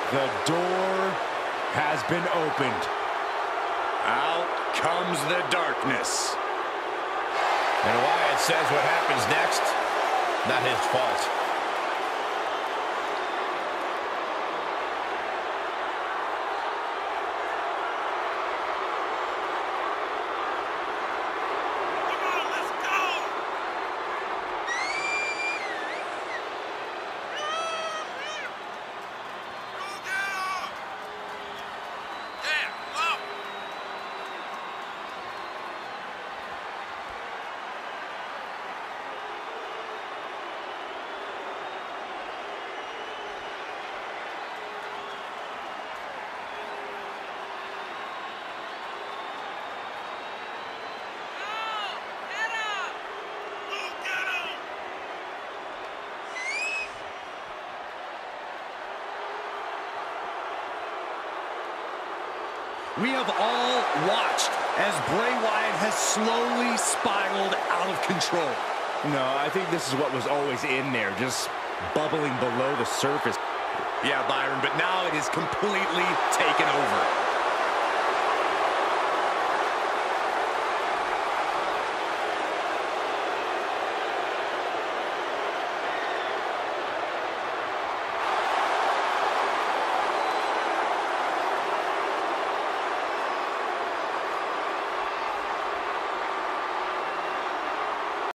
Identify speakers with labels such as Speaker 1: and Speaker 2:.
Speaker 1: The door has been opened.
Speaker 2: Out comes the darkness.
Speaker 3: And Wyatt says what happens next, not his fault.
Speaker 1: We have all watched as Bray Wyatt has slowly spiraled out of control. No, I think this is what was always in there, just bubbling below the surface.
Speaker 2: Yeah, Byron, but now it is completely taken over.